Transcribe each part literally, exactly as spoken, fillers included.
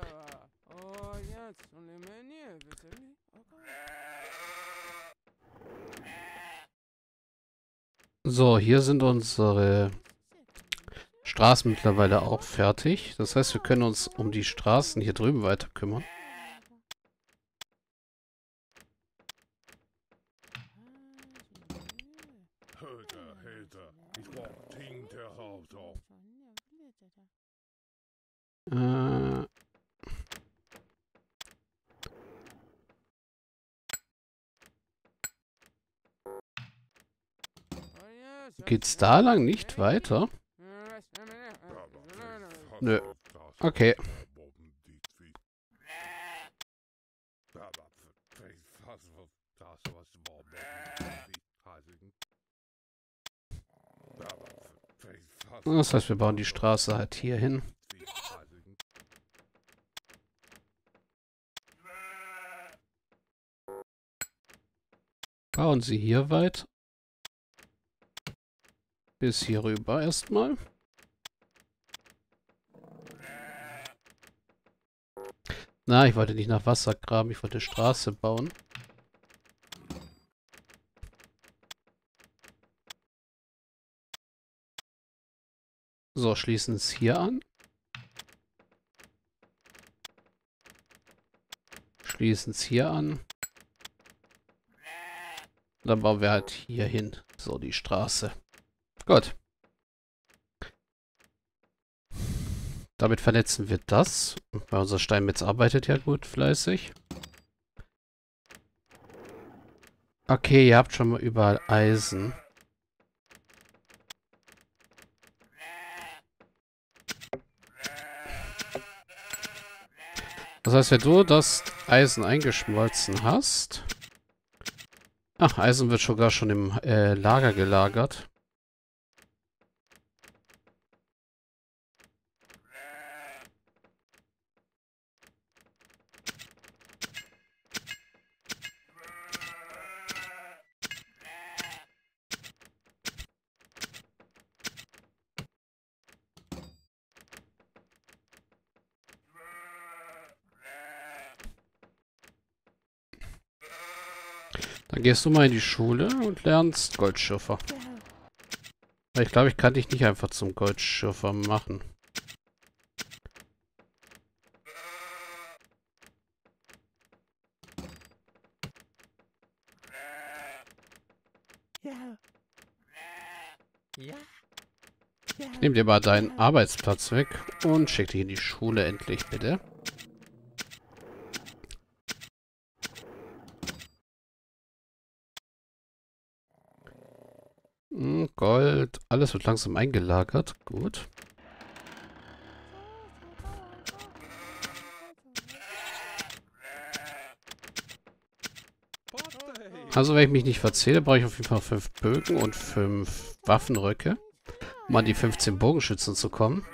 So, hier sind unsere Straßen mittlerweile auch fertig. Das heißt, wir können uns um die Straßen hier drüben weiter kümmern. Äh... Geht's da lang nicht weiter? Nö. Okay. Das heißt, wir bauen die Straße halt hier hin. Bauen sie hier weit. Bis hier rüber erstmal. Na, ich wollte nicht nach Wasser graben, ich wollte Straße bauen. So, schließen es hier an. Schließen es hier an. Dann bauen wir halt hier hin. So, die Straße. Gut. Damit vernetzen wir das. Weil unser Steinmetz arbeitet ja gut fleißig. Okay, ihr habt schon mal überall Eisen. Das heißt, wenn du das Eisen eingeschmolzen hast... Ach, Eisen wird sogar schon im äh, Lager gelagert. Dann gehst du mal in die Schule und lernst Goldschürfer. Ich glaube, ich kann dich nicht einfach zum Goldschürfer machen. Ich nehme dir mal deinen Arbeitsplatz weg und schick dich in die Schule endlich, bitte. Gold. Alles wird langsam eingelagert. Gut. Also, wenn ich mich nicht verzähle, brauche ich auf jeden Fall fünf Bögen und fünf Waffenröcke, um an die fünfzehn Bogenschützen zu kommen.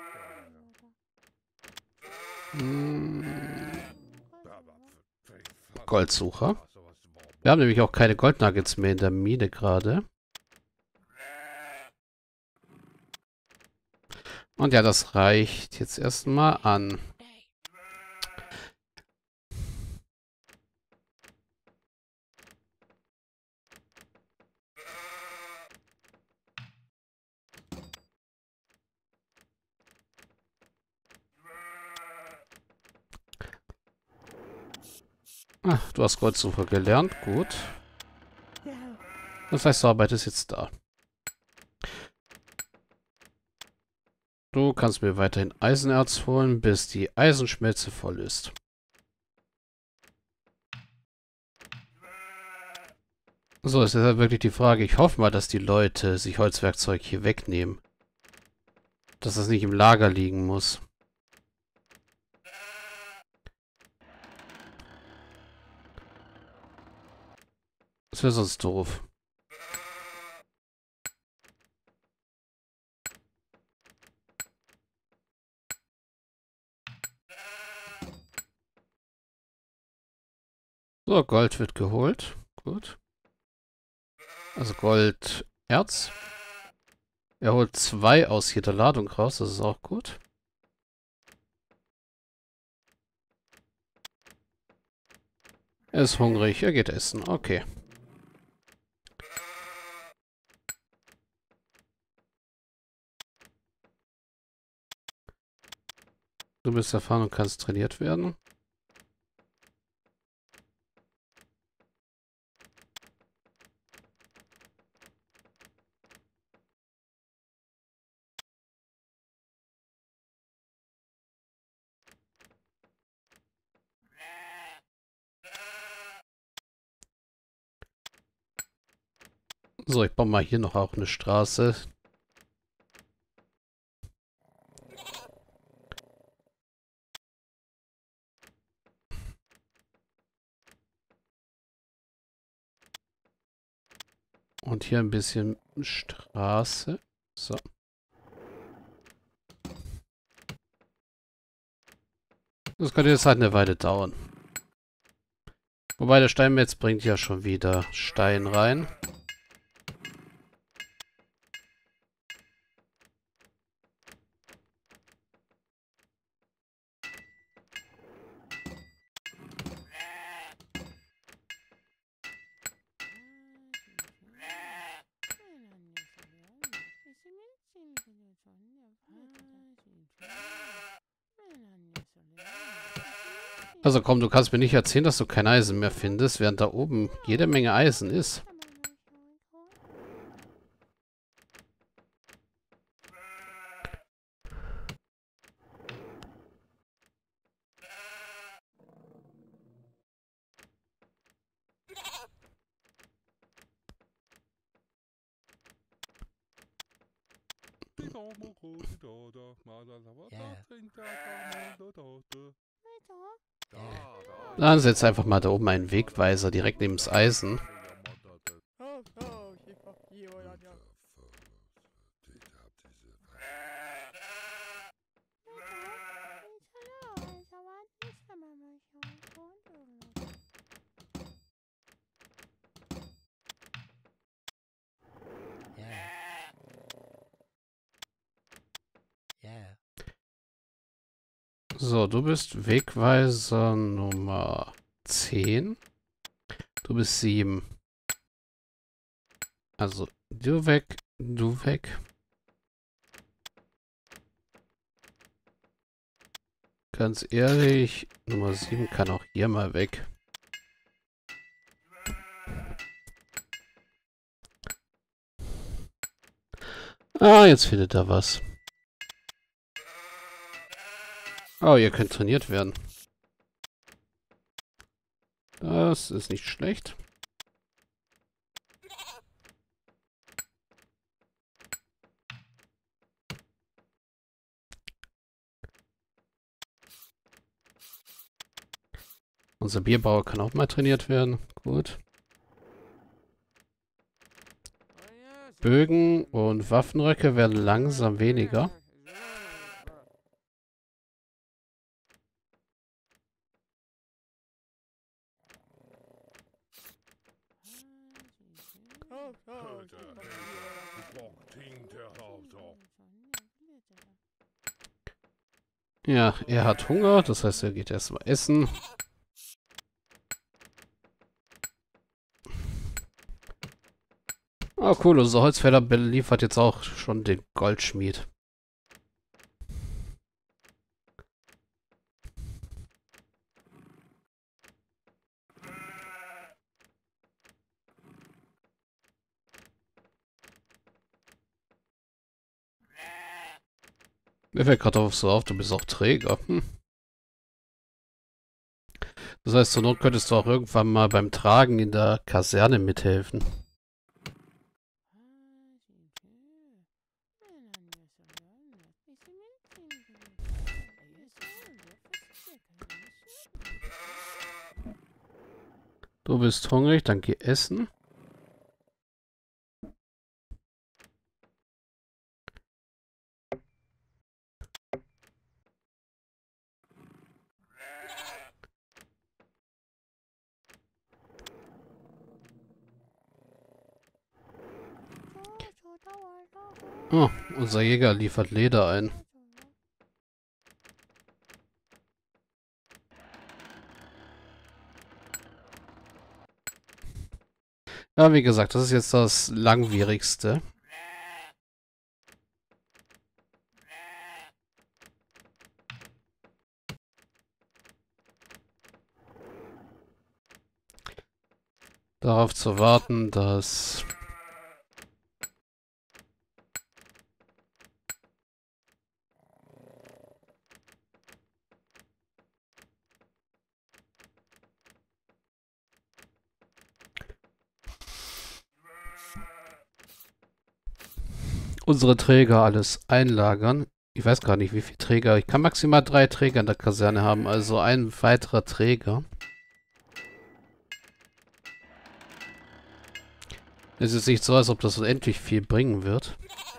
Hm. Goldsucher. Wir haben nämlich auch keine Goldnuggets mehr in der Mine gerade. Und ja, das reicht jetzt erstmal an. Ach, du hast Goldsucher gelernt. Gut. Das heißt, du arbeitest jetzt da. Du kannst mir weiterhin Eisenerz holen, bis die Eisenschmelze voll ist. So, ist jetzt wirklich die Frage. Ich hoffe mal, dass die Leute sich Holzwerkzeug hier wegnehmen. Dass das nicht im Lager liegen muss. Das wäre sonst doof. So, Gold wird geholt. Gut. Also Golderz. Er holt zwei aus jeder Ladung raus. Das ist auch gut. Er ist hungrig, er geht essen. Okay. Du bist erfahren und kannst trainiert werden. So, ich baue mal hier noch auch eine Straße. Und hier ein bisschen Straße. So. Das könnte jetzt halt eine Weile dauern. Wobei der Steinmetz bringt ja schon wieder Stein rein. Also komm, du kannst mir nicht erzählen, dass du kein Eisen mehr findest, während da oben jede Menge Eisen ist. Dann setz einfach mal da oben einen Wegweiser direkt neben das Eisen. So, du bist Wegweiser Nummer zehn. Du bist sieben. Also, du weg, du weg. Ganz ehrlich, Nummer sieben kann auch hier mal weg. Ah, jetzt findet er was. Oh, ihr könnt trainiert werden. Das ist nicht schlecht. Unser Bierbauer kann auch mal trainiert werden. Gut. Bögen und Waffenröcke werden langsam weniger. Ja, er hat Hunger, das heißt, er geht erstmal essen. Oh cool, unser Holzfäller liefert jetzt auch schon den Goldschmied. Mir fällt gerade auf so auf, du bist auch Träger. Hm. Das heißt, zur Not könntest du auch irgendwann mal beim Tragen in der Kaserne mithelfen. Du bist hungrig, dann geh essen. Oh, unser Jäger liefert Leder ein. Ja, wie gesagt, das ist jetzt das langwierigste. Darauf zu warten, dass... unsere Träger alles einlagern. Ich weiß gar nicht, wie viele Träger. Ich kann maximal drei Träger in der Kaserne haben, also ein weiterer Träger. Es ist nicht so, als ob das unendlich viel bringen wird.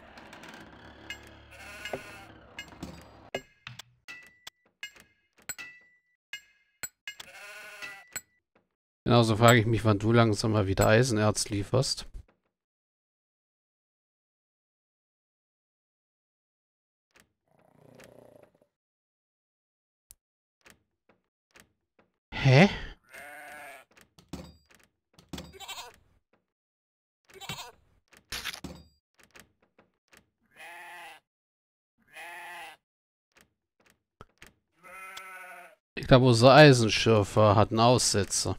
Genauso frage ich mich, wann du langsam mal wieder Eisenerz lieferst. Hä? Ich glaube, unser Eisenschürfer hat einen Aussetzer.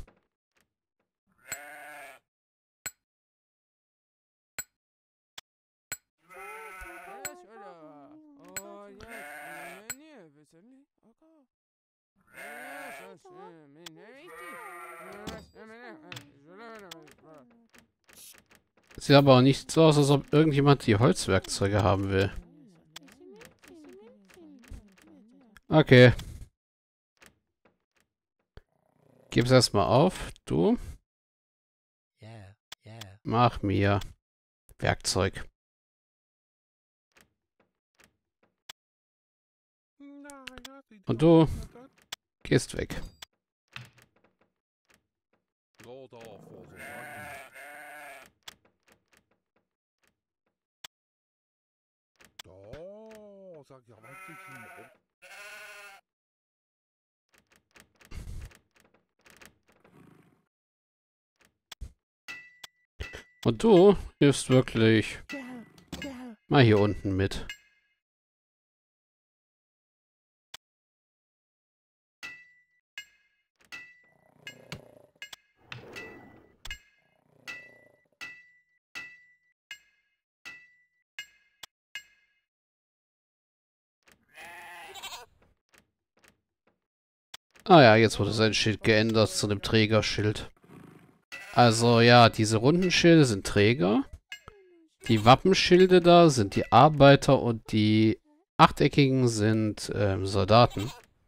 Sieht aber auch nicht so aus, als ob irgendjemand die Holzwerkzeuge haben will. Okay. Gib's erstmal auf. Du. Mach mir Werkzeug. Und du gehst weg. Und du hilfst wirklich mal hier unten mit. Ah ja, jetzt wurde sein Schild geändert zu einem Trägerschild. Also ja, diese runden Schilde sind Träger. Die Wappenschilde da sind die Arbeiter und die achteckigen sind ähm, Soldaten.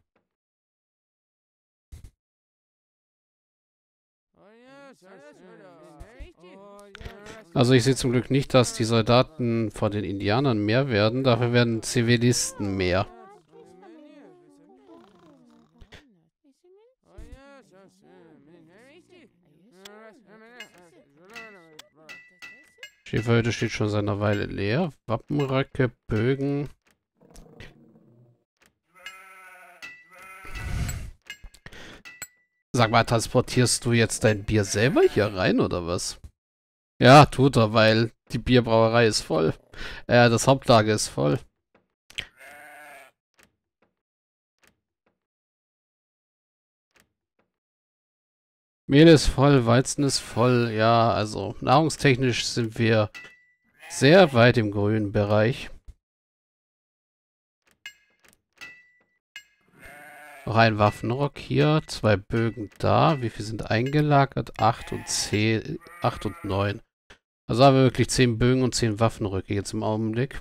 Also ich sehe zum Glück nicht, dass die Soldaten von den Indianern mehr werden. Dafür werden Zivilisten mehr. Schäferhütte steht schon seit einer Weile leer. Wappenröcke, Bögen. Sag mal, transportierst du jetzt dein Bier selber hier rein, oder was? Ja, tut er, weil die Bierbrauerei ist voll. Äh, das Hauptlager ist voll. Mehl ist voll, Weizen ist voll. Ja, also nahrungstechnisch sind wir sehr weit im grünen Bereich. Noch ein Waffenrock hier, zwei Bögen da. Wie viel sind eingelagert? acht und zehn, acht und neun. Also haben wir wirklich zehn Bögen und zehn Waffenröcke jetzt im Augenblick.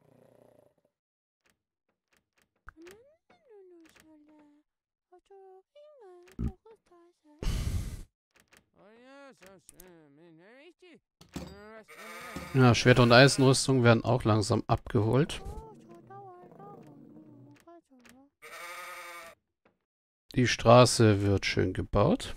Ja, Schwert- und Eisenrüstung werden auch langsam abgeholt. Die Straße wird schön gebaut.